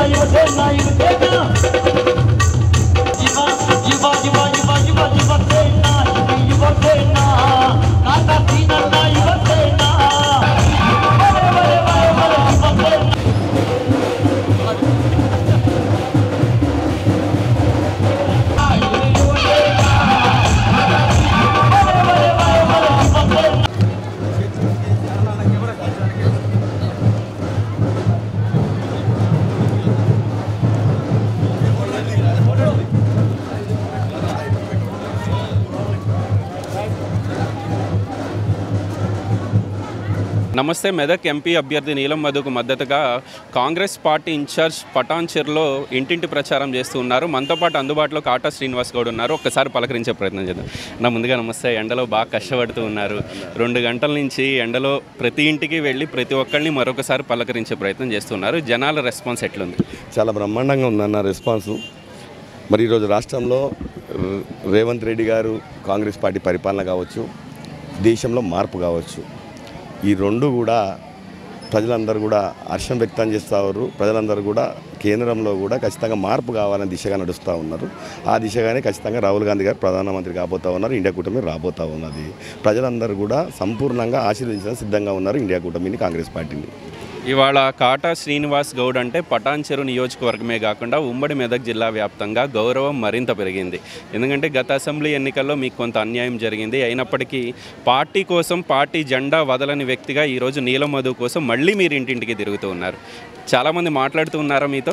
నమస్తే. మెదక్ ఎంపీ అభ్యర్థి నీలం మధుకు మద్దతుగా కాంగ్రెస్ పార్టీ ఇన్ఛార్జ్ పటాన్చెరులో ఇంటింటి ప్రచారం చేస్తూ ఉన్నారు. మనతో పాటు అందుబాటులో కాటా శ్రీనివాస్ గౌడ్ ఉన్నారు. ఒక్కసారి పలకరించే ప్రయత్నం చేద్దాం. ముందుగా నమస్తే. ఎండలో బాగా కష్టపడుతూ ఉన్నారు. 2 గంటల నుంచి ఎండలో ప్రతి ఇంటికి వెళ్ళి ప్రతి ఒక్కరిని మరొకసారి పలకరించే ప్రయత్నం చేస్తున్నారు. జనాల రెస్పాన్స్ ఎట్లుంది? చాలా బ్రహ్మాండంగా ఉందన్న రెస్పాన్సు. మరి ఈరోజు రాష్ట్రంలో రేవంత్ రెడ్డి గారు కాంగ్రెస్ పార్టీ పరిపాలన కావచ్చు, దేశంలో మార్పు కావచ్చు, ఈ రెండు కూడా ప్రజలందరూ కూడా హర్షం వ్యక్తం చేస్తారు. ప్రజలందరూ కూడా కేంద్రంలో కూడా ఖచ్చితంగా మార్పు కావాలని దిశగా నడుస్తూ ఉన్నారు. ఆ దిశగానే ఖచ్చితంగా రాహుల్ గాంధీ గారు ప్రధానమంత్రి కాబోతూ ఉన్నారు. ఇండియా కూటమి రాబోతూ ఉన్నది. ప్రజలందరూ కూడా సంపూర్ణంగా ఆశీర్వదించడానికి సిద్ధంగా ఉన్నారు ఇండియా కూటమిని, కాంగ్రెస్ పార్టీని. ఇవాళ కాటా శ్రీనివాస్ గౌడ్ అంటే పటాన్చెరు నియోజకవర్గమే కాకుండా ఉమ్మడి మెదక్ జిల్లా వ్యాప్తంగా గౌరవం మరింత పెరిగింది. ఎందుకంటే గత అసెంబ్లీ ఎన్నికల్లో మీకు కొంత అన్యాయం జరిగింది. అయినప్పటికీ పార్టీ కోసం పార్టీ జెండా వదలని వ్యక్తిగా ఈరోజు నీలం మధు కోసం మళ్ళీ మీరు ఇంటింటికి తిరుగుతూ ఉన్నారు. చాలామంది మాట్లాడుతూ ఉన్నారా మీతో?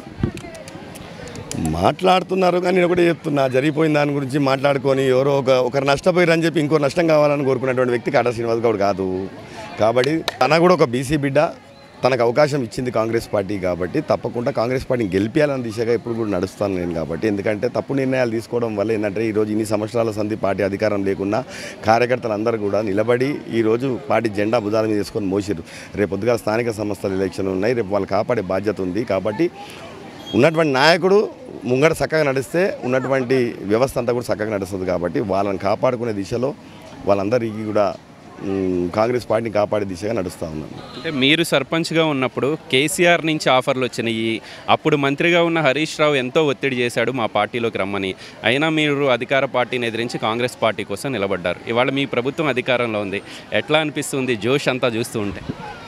మాట్లాడుతున్నారు, కానీ నేను ఒకటే చెప్తున్నా, జరిగిపోయిన దాని గురించి మాట్లాడుకొని ఎవరో ఒకరు నష్టపోయారని చెప్పి ఇంకో నష్టం కావాలని కోరుకున్నటువంటి వ్యక్తి కాటా శ్రీనివాస్ గౌడ్ కాదు. కాబట్టి తన కూడా ఒక బీసీ బిడ్డ, తనకు అవకాశం ఇచ్చింది కాంగ్రెస్ పార్టీ. కాబట్టి తప్పకుండా కాంగ్రెస్ పార్టీని గెలిపించాలన్న దిశగా ఎప్పుడు కూడా నడుస్తాను నేను. కాబట్టి ఎందుకంటే తప్పు నిర్ణయాలు తీసుకోవడం వల్ల ఏంటంటే ఈరోజు ఇన్ని సంవత్సరాల సంధి పార్టీ అధికారం లేకున్నా కార్యకర్తలు అందరూ కూడా నిలబడి ఈరోజు పార్టీ జెండా భుజాల మీద తీసుకొని మోసిరు. రేపు పొద్దుగా స్థానిక సంస్థల ఎలక్షన్లు ఉన్నాయి. రేపు వాళ్ళు కాపాడే బాధ్యత ఉంది. కాబట్టి ఉన్నటువంటి నాయకుడు ముంగడ చక్కగా నడిస్తే ఉన్నటువంటి వ్యవస్థ అంతా కూడా చక్కగా నడుస్తుంది. కాబట్టి వాళ్ళని కాపాడుకునే దిశలో వాళ్ళందరికీ కూడా కాంగ్రెస్ పార్టీని కాపాడే దిశగా నడుస్తూ ఉన్నాను. అంటే మీరు సర్పంచ్గా ఉన్నప్పుడు కేసీఆర్ నుంచి ఆఫర్లు వచ్చినాయి. అప్పుడు మంత్రిగా ఉన్న హరీష్ రావు ఎంతో ఒత్తిడి చేశాడు మా పార్టీలోకి రమ్మని. అయినా మీరు అధికార పార్టీని ఎదిరించి కాంగ్రెస్ పార్టీ కోసం నిలబడ్డారు. ఇవాళ మీ ప్రభుత్వం అధికారంలో ఉంది. ఎట్లా అనిపిస్తుంది జోష్ అంతా చూస్తూ ఉంటే?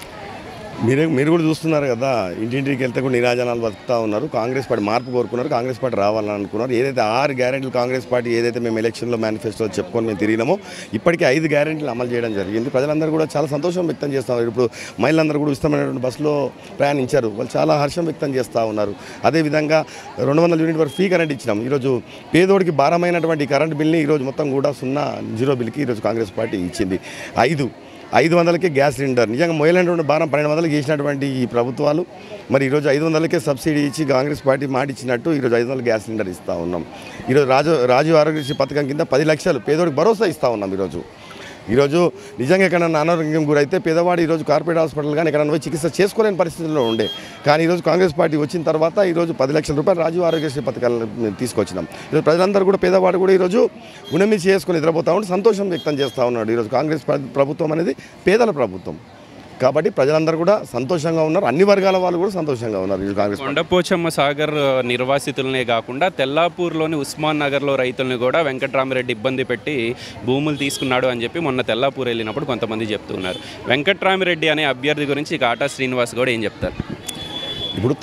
మీరు కూడా చూస్తున్నారు కదా, ఇంటింటికి వెళ్తే కూడా నిరాజనాలు బతుకుతూ ఉన్నారు. కాంగ్రెస్ పార్టీ మార్పు కోరుకున్నారు, కాంగ్రెస్ పార్టీ రావాలని అనుకున్నారు. ఏదైతే 6 గ్యారెంటీలు కాంగ్రెస్ పార్టీ ఏదైతే మేము ఎలక్షన్లో మేనిఫెస్టోలో చెప్పుకొని మేము తిరిగినామో ఇప్పటికీ 5 గ్యారెంటీలు అమలు చేయడం జరిగింది. ప్రజలందరూ కూడా చాలా సంతోషం వ్యక్తం చేస్తూ ఉన్నారు. ఇప్పుడు మహిళలందరూ కూడా ఇష్టమైనటువంటి బస్సులో ప్రయాణించారు. వాళ్ళు చాలా హర్షం వ్యక్తం చేస్తూ ఉన్నారు. అదేవిధంగా 200 యూనిట్ వరకు ఫ్రీ కరెంట్ ఇచ్చినాం. ఈరోజు పేదోడికి భారమైనటువంటి కరెంట్ బిల్ని ఈరోజు మొత్తం కూడా 0 బిల్కి ఈరోజు కాంగ్రెస్ పార్టీ ఇచ్చింది. 500కే గ్యాస్ సిలిండర్. నిజంగా మొదలైనటువంటి భారం 1200కి చేసినటువంటి ఈ ప్రభుత్వాలు మరి ఈరోజు 500కే సబ్సిడీ ఇచ్చి కాంగ్రెస్ పార్టీ మాట ఇచ్చినట్టు ఈరోజు 500 గ్యాస్ సిలిండర్ ఇస్తూ ఉన్నాం. ఈరోజు రాజీవ్ ఆరోగ్యశ్రీ పథకం కింద 10 లక్షలు పేదోడికి భరోసా ఇస్తూ ఉన్నాం. ఈరోజు నిజంగా ఎక్కడన్నా అనారోగ్యం గురైతే పేదవాడు ఈరోజు కార్పొరేట్ హాస్పిటల్ కానీ ఎక్కడన్నా పోయి చికిత్స చేసుకోలేని పరిస్థితుల్లో ఉండే. కానీ ఈరోజు కాంగ్రెస్ పార్టీ వచ్చిన తర్వాత ఈరోజు 10 లక్షల రూపాయలు రాజీవ్ ఆరోగ్యశ్రీ పథకాలను తీసుకొచ్చినాం. ఈరోజు ప్రజలందరూ కూడా పేదవాడు కూడా ఈరోజు గుణమి చేసుకొని నిద్రపోతూ ఉంటే సంతోషం వ్యక్తం చేస్తూ ఉన్నాడు. ఈరోజు కాంగ్రెస్ ప్రభుత్వం అనేది పేదల ప్రభుత్వం. కాబట్టి ప్రజలందరూ కూడా సంతోషంగా ఉన్నారు. అన్ని వర్గాల వాళ్ళు కూడా సంతోషంగా ఉన్నారు. కాంగ్రెస్ కొండపోచమ్మ సాగర్ నిర్వాసితులనే కాకుండా తెల్లాపూర్లోని ఉస్మాన్ నగర్లో రైతులను కూడా వెంకట్రామిరెడ్డి ఇబ్బంది పెట్టి భూములు తీసుకున్నాడు అని చెప్పి మొన్న తెల్లాపూర్ వెళ్ళినప్పుడు కొంతమంది చెప్తున్నారు. వెంకట్రామిరెడ్డి అనే అభ్యర్థి గురించి కాటా శ్రీనివాస్ కూడా ఏం చెప్తారు? ఇప్పుడు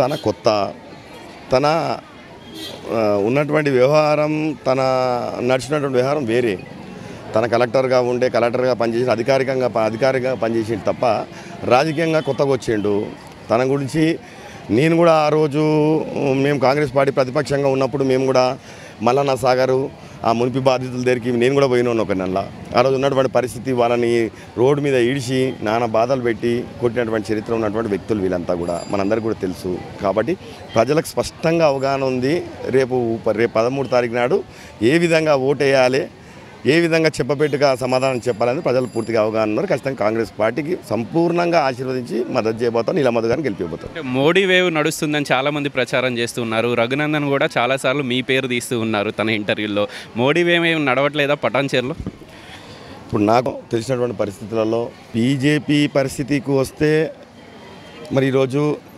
తన ఉన్నటువంటి వ్యవహారం, తన నడిచినటువంటి వ్యవహారం వేరే. తన కలెక్టర్గా పనిచేసిన అధికారిగా పనిచేసిండు తప్ప రాజకీయంగా కొత్తగా వచ్చిండు. తన గురించి నేను కూడా ఆ రోజు మేము కాంగ్రెస్ పార్టీ ప్రతిపక్షంగా ఉన్నప్పుడు మేము కూడా మల్లన్న సాగరు ఆ మునిపి బాధితుల దగ్గరికి నేను కూడా పోయినాను ఒక నెల. ఆ రోజు ఉన్నటువంటి పరిస్థితి, వాళ్ళని రోడ్డు మీద ఈడ్చి నానా బాధలు పెట్టి కొట్టినటువంటి చరిత్ర ఉన్నటువంటి వ్యక్తులు వీళ్ళంతా కూడా మనందరికీ కూడా తెలుసు. కాబట్టి ప్రజలకు స్పష్టంగా అవగాహన ఉంది. రేపు 13 తారీఖు నాడు ఏ విధంగా ఓటేయాలి, ఏ విధంగా చెప్పబెట్టుగా సమాధానం చెప్పాలని ప్రజలు పూర్తిగా అవగాహన ఉన్నారు. ఖచ్చితంగా కాంగ్రెస్ పార్టీకి సంపూర్ణంగా ఆశీర్వదించి మద్దతు చేయబోతాం, నీలం మధు గారిని గెలిపిపోతాం. మోడీ వేవ్ నడుస్తుందని చాలామంది ప్రచారం చేస్తున్నారు. రఘునందన్ కూడా చాలాసార్లు మీ పేరు తీస్తూ ఉన్నారు తన ఇంటర్వ్యూల్లో. మోడీ వేవ్ ఏమి నడవట్లేదా పటాన్చెరులో? ఇప్పుడు నాకు తెలిసినటువంటి పరిస్థితులలో బీజేపీ పరిస్థితికి వస్తే మరి ఈరోజు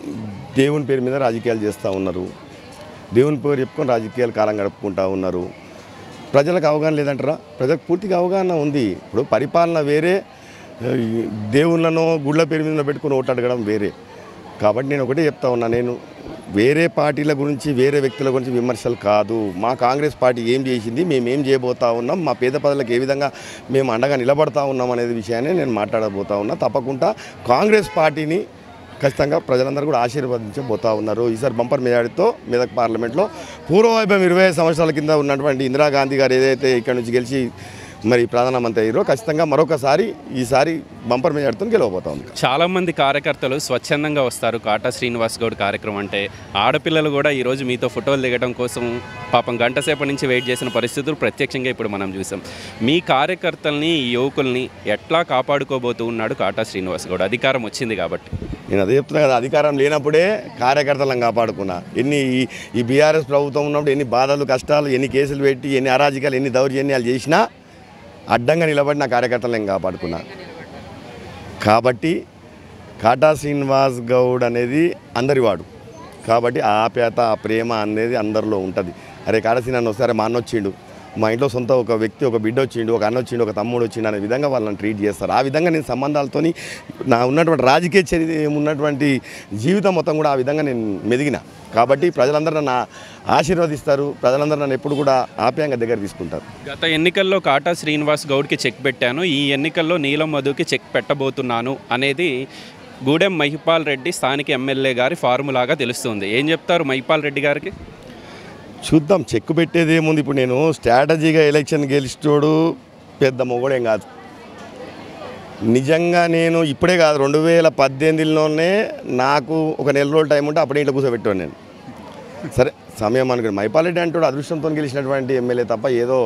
దేవుని పేరు మీద రాజకీయాలు చేస్తూ ఉన్నారు. దేవుని పేరు చెప్పుకొని రాజకీయాలు కాలం గడుపుకుంటూ ఉన్నారు. ప్రజలకు అవగాహన లేదంటారా? ప్రజలకు పూర్తిగా అవగాహన ఉంది. ఇప్పుడు పరిపాలన వేరే, దేవుళ్ళను గుళ్ళ పేరు మీద పెట్టుకుని ఓటు అడగడం వేరే. కాబట్టి నేను ఒకటే చెప్తా ఉన్నా, నేను వేరే పార్టీల గురించి వేరే వ్యక్తుల గురించి విమర్శలు కాదు. మా కాంగ్రెస్ పార్టీ ఏం చేసింది, మేము ఏం చేయబోతా ఉన్నాం, మా పేద ప్రజలకు ఏ విధంగా మేము అండగా నిలబడతా ఉన్నాం అనేది విషయాన్ని నేను మాట్లాడబోతా ఉన్నా. తప్పకుండా కాంగ్రెస్ పార్టీని ఖచ్చితంగా ప్రజలందరూ కూడా ఆశీర్వదించబోతా ఉన్నారు. ఈసారి బంపర్ మెజారిటీతో మెదక్ పార్లమెంట్లో పూర్వవైభవం 25 సంవత్సరాల కింద ఉన్నటువంటి ఇందిరాగాంధీ గారు ఏదైతే ఇక్కడ నుంచి గెలిచి మరి ప్రధానమంత్రి అయ్యారో ఖచ్చితంగా మరొకసారి ఈసారి బంపర్ మెజారిటీతో గెలవబోతా ఉంది. చాలామంది కార్యకర్తలు స్వచ్ఛందంగా వస్తారు కాటా శ్రీనివాస్ గౌడ్ కార్యక్రమం అంటే. ఆడపిల్లలు కూడా ఈరోజు మీతో ఫోటోలు దిగడం కోసం పాపం గంట సేపటి నుంచి వెయిట్ చేసిన పరిస్థితులు ప్రత్యక్షంగా ఇప్పుడు మనం చూసాం. మీ కార్యకర్తల్ని, యువకుల్ని ఎట్లా కాపాడుకోబోతూ ఉన్నాడు కాటా శ్రీనివాస్ గౌడ్? అధికారం వచ్చింది కాబట్టి. నేను అదే చెప్తున్నా కదా, అధికారం లేనప్పుడే కార్యకర్తలను కాపాడుకున్నా. ఈ బీఆర్ఎస్ ప్రభుత్వం ఉన్నప్పుడు ఎన్ని బాధలు, కష్టాలు, ఎన్ని కేసులు పెట్టి, ఎన్ని అరాజకాలు, ఎన్ని దౌర్జన్యాలు చేసినా అడ్డంగా నిలబడి నా కార్యకర్తలను కాపాడుకున్నా. కాబట్టి కాటా శ్రీనివాస్ గౌడ్ అనేది అందరివాడు. కాబట్టి ఆ ఆప్యాయత, ఆ ప్రేమ అనేది అందరిలో ఉంటుంది. అరే కాటా శ్రీనివాస్ వస్తే మా అన్న వచ్చిండు, మా ఇంట్లో సొంత ఒక వ్యక్తి, ఒక బిడ్డ వచ్చిండు, ఒక అన్న వచ్చిండు, ఒక తమ్ముడు వచ్చిండు అనే విధంగా వాళ్ళని ట్రీట్ చేస్తారు. ఆ విధంగా నేను సంబంధాలతోని నా ఉన్నటువంటి రాజకీయ ఉన్నటువంటి జీవితం మొత్తం కూడా ఆ విధంగా నేను మెదిగిన. కాబట్టి ప్రజలందరూ నన్ను ఆశీర్వదిస్తారు. ప్రజలందరూ నన్ను ఎప్పుడు కూడా ఆప్యాయంగా దగ్గర తీసుకుంటారు. గత ఎన్నికల్లో కాటా శ్రీనివాస్ గౌడ్కి చెక్ పెట్టాను, ఈ ఎన్నికల్లో నీలం మధుకి చెక్ పెట్టబోతున్నాను అనేది గూడెం మహిపాల్ రెడ్డి స్థానిక ఎమ్మెల్యే గారి ఫార్ములాగా తెలుస్తుంది. ఏం చెప్తారు మహిపాల్ రెడ్డి గారికి? చూద్దాం, చెక్కు పెట్టేది ఏముంది. ఇప్పుడు నేను స్ట్రాటజీగా ఎలక్షన్ గెలిచినోడు పెద్ద మొగోడేం కాదు. నిజంగా నేను ఇప్పుడే కాదు, 2018లోనే నాకు ఒక నెల రోజులు టైం ఉంటే అప్పుడే ఇంట్లో కూర్చోబెట్టాను నేను. సరే సమయం అనుకుని మహిపాల్ రెడ్డి అంటాడు అదృష్టంతో గెలిచినటువంటి ఎమ్మెల్యే తప్ప ఏదో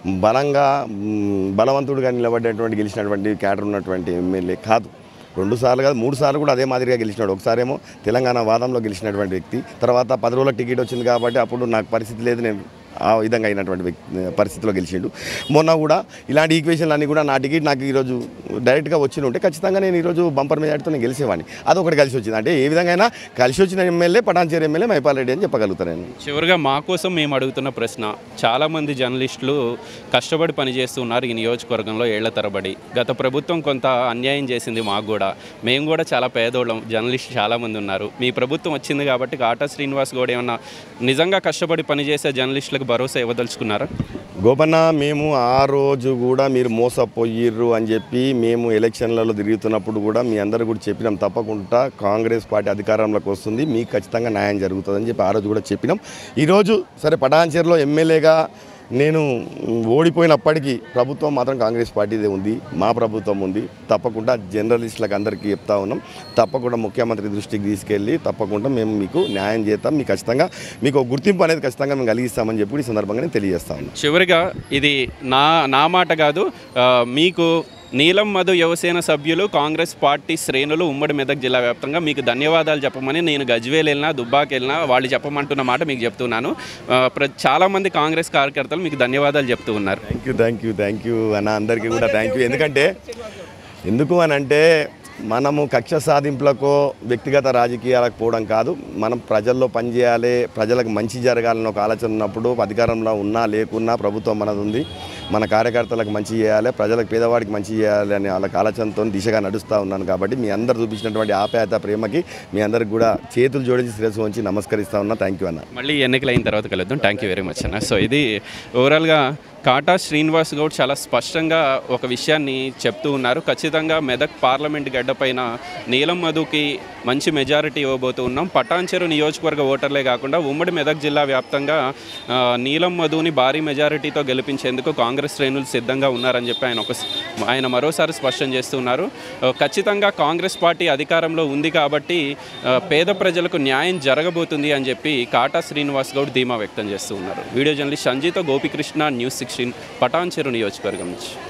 బలవంతుడుగా నిలబడేటువంటి గెలిచినటువంటి క్యాడర్ ఉన్నటువంటి ఎమ్మెల్యే కాదు. 2 సార్లు కాదు 3 సార్లు కూడా అదే మాదిరిగా గెలిచినాడు. ఒకసారేమో తెలంగాణ వాదంలో గెలిచినటువంటి వ్యక్తి, తర్వాత 10 రోజుల టికెట్ వచ్చింది కాబట్టి అప్పుడు నాకు పరిస్థితి లేదు, నేను ఆ విధంగా అయినటువంటి పరిస్థితిలో గెలిచిండు. మొన్న కూడా ఇలాంటి ఈక్వేషన్లు అన్నీ కూడా నా టికెట్ నాకు ఈరోజు డైరెక్ట్గా వచ్చి ఉంటే ఖచ్చితంగా నేను ఈరోజు బంపర్ మెజారిటీతో నేను గెలిచేవాడిని. అదొకటి కలిసి వచ్చింది. అంటే ఏ విధంగా అయినా కలిసి వచ్చిన ఎమ్మెల్యే పటాన్చేరు ఎమ్మెల్యే మహిపాల్ రెడ్డి అని చెప్పగలుగుతాను నేను. చివరిగా మా కోసం మేము అడుగుతున్న ప్రశ్న, చాలామంది జర్నలిస్టులు కష్టపడి పనిచేస్తున్నారు ఈ నియోజకవర్గంలో ఏళ్ల తరబడి. గత ప్రభుత్వం కొంత అన్యాయం చేసింది మాకు కూడా, మేము కూడా చాలా పేదోళ్ళం, జర్నలిస్టులు చాలామంది ఉన్నారు. మీ ప్రభుత్వం వచ్చింది కాబట్టి కాటా శ్రీనివాస్ గౌడ్ ఏమన్నా నిజంగా కష్టపడి పనిచేసే జర్నలిస్టులకు భరోసా ఇవ్వదలుచుకున్నారా? గోపన్న, మేము ఆ రోజు కూడా మీరు మోసపోయిర్రు అని చెప్పి మేము ఎలక్షన్లలో తిరుగుతున్నప్పుడు కూడా మీ అందరూ కూడా చెప్పినాం, తప్పకుండా కాంగ్రెస్ పార్టీ అధికారంలోకి వస్తుంది, మీకు ఖచ్చితంగా న్యాయం జరుగుతుందని చెప్పి ఆ రోజు కూడా చెప్పినాం. ఈరోజు సరే పటాన్చేరులో ఎమ్మెల్యేగా నేను ఓడిపోయినప్పటికీ ప్రభుత్వం మాత్రం కాంగ్రెస్ పార్టీదే ఉంది, మా ప్రభుత్వం ఉంది. తప్పకుండా జర్నలిస్టులకు అందరికీ చెప్తా ఉన్నాం, తప్పకుండా ముఖ్యమంత్రి దృష్టికి తీసుకెళ్ళి తప్పకుండా మేము మీకు న్యాయం చేస్తాం, మీకు ఖచ్చితంగా మీకు గుర్తింపు అనేది ఖచ్చితంగా మేము కలిగిస్తామని చెప్పి ఈ సందర్భంగా నేను తెలియజేస్తాను. చివరిగా ఇది నా మాట కాదు, మీకు నీలం మధు యువసేన సభ్యులు, కాంగ్రెస్ పార్టీ శ్రేణులు ఉమ్మడి మెదక్ జిల్లా వ్యాప్తంగా మీకు ధన్యవాదాలు చెప్పమని నేను గజ్వేల్ వెళ్ళినా, దుబ్బాకి వెళ్ళినా వాళ్ళు చెప్పమంటున్న మాట మీకు చెప్తున్నాను. చాలామంది కాంగ్రెస్ కార్యకర్తలు మీకు ధన్యవాదాలు చెప్తూ ఉన్నారు. థ్యాంక్ యూ అన్న, అందరికీ కూడా థ్యాంక్ యూ. ఎందుకు అని అంటే మనము కక్ష సాధింపులకో వ్యక్తిగత రాజకీయాలకు పోవడం కాదు, మనం ప్రజల్లో పనిచేయాలి, ప్రజలకు మంచి జరగాలని ఒక ఆలోచన ఉన్నప్పుడు అధికారంలో ఉన్నా లేకున్నా ప్రభుత్వం మనది ఉంది, మన కార్యకర్తలకు మంచి చేయాలి, ప్రజలకు పేదవాడికి మంచి చేయాలి అనే వాళ్ళకి ఆలోచనతో దిశగా నడుస్తూ ఉన్నాను. కాబట్టి మీ అందరు చూపించినటువంటి ఆప్యాయత, ప్రేమకి మీ అందరికి కూడా చేతులు జోడించి శిరస్సు ఉంచి నమస్కరిస్తా ఉన్నా. థ్యాంక్ యూ అన్న. మళ్ళీ ఎన్నికలు అయిన తర్వాత కలుద్దాం. థ్యాంక్ యూ వెరీ మచ్ అన్న. సో ఇది ఓవరాల్గా కాటా శ్రీనివాస్ గౌడ్ చాలా స్పష్టంగా ఒక విషయాన్ని చెప్తూ ఉన్నారు. ఖచ్చితంగా మెదక్ పార్లమెంట్ గడ్డపైన నీలం మధుకి మంచి మెజారిటీ ఇవ్వబోతూ ఉన్నాం. పటాన్చెరు నియోజకవర్గ ఓటర్లే కాకుండా ఉమ్మడి మెదక్ జిల్లా వ్యాప్తంగా నీలం మధుని భారీ మెజారిటీతో గెలిపించేందుకు కాంగ్రెస్ శ్రేణులు సిద్ధంగా ఉన్నారని చెప్పి ఆయన మరోసారి స్పష్టం చేస్తున్నారు. ఖచ్చితంగా కాంగ్రెస్ పార్టీ అధికారంలో ఉంది కాబట్టి పేద ప్రజలకు న్యాయం జరగబోతుంది అని చెప్పి కాటా శ్రీనివాస్ గౌడ్ ధీమా వ్యక్తం చేస్తూ ఉన్నారు. వీడియో జర్నలిస్ట్ సంజీతో గోపికృష్ణ, న్యూస్ 16 పటాన్చెరు నియోజకవర్గం నుంచి.